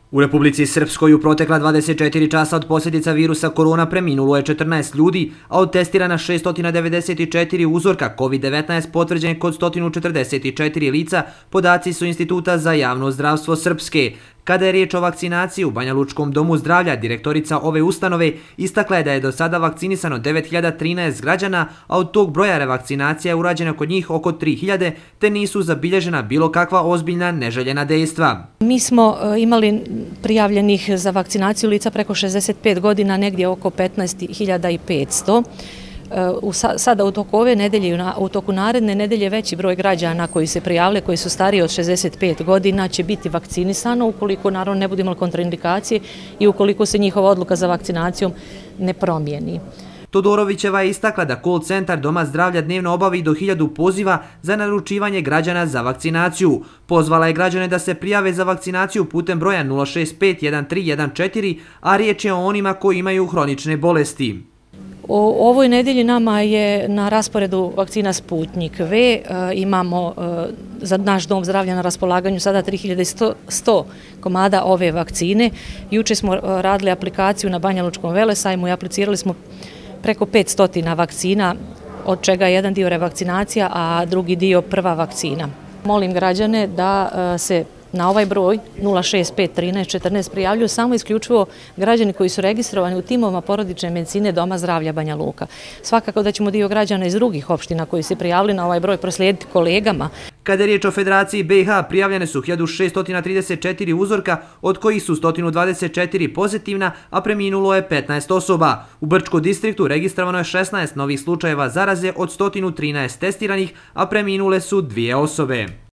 U Republici Srpskoj u protekla 24 časa od posljedica virusa korona preminulo je 14 ljudi, a od testirana 694 uzorka COVID-19 potvrđen kod 144 lica, podaci su Instituta za javno zdravstvo Srpske. Kada je riječ o vakcinaciji u Banja Lučkom domu zdravlja, direktorica ove ustanove istakla je da je do sada vakcinisano 9013 građana, a od tog broja revakcinacija je urađena kod njih oko 3000, te nisu zabilježena bilo kakva ozbiljna neželjena dejstva. Mi smo imali prijavljenih za vakcinaciju lica preko 65 godina negdje oko 15.500. Sada u toku ove nedelje, u toku naredne nedelje veći broj građana koji se prijavile, koji su stariji od 65 godina će biti vakcinisano ukoliko naravno ne bude imali kontraindikacije i ukoliko se njihova odluka za vakcinacijom ne promijeni. Todorovićeva je istakla da call centar Doma zdravlja dnevno obavi do 1000 poziva za naručivanje građana za vakcinaciju. Pozvala je građane da se prijave za vakcinaciju putem broja 0651314, a riječ je o onima koji imaju hronične bolesti. U ovoj nedelji nama je na rasporedu vakcina Sputnik V. Imamo za naš dom zdravlja na raspolaganju sada 3100 komada ove vakcine. Juče smo radili aplikaciju na Banja Lučkom velesajmu i aplicirali smo preko 500 vakcina, od čega je jedan dio revakcinacija, a drugi dio prva vakcina. Molim građane da se na ovaj broj 0651314 prijavljuju samo isključivo građani koji su registrovani u timovima porodične medicine Doma zdravlja Banja Luka. Svakako da ćemo dio građana iz drugih opština koji se prijavili na ovaj broj proslijediti kolegama. Kada je riječ o Federaciji BiH, prijavljene su 1634 uzorka, od kojih su 124 pozitivna, a preminulo je 15 osoba. U Brčkom distriktu registrovano je 16 novih slučajeva zaraze od 113 testiranih, a preminule su 2 osobe.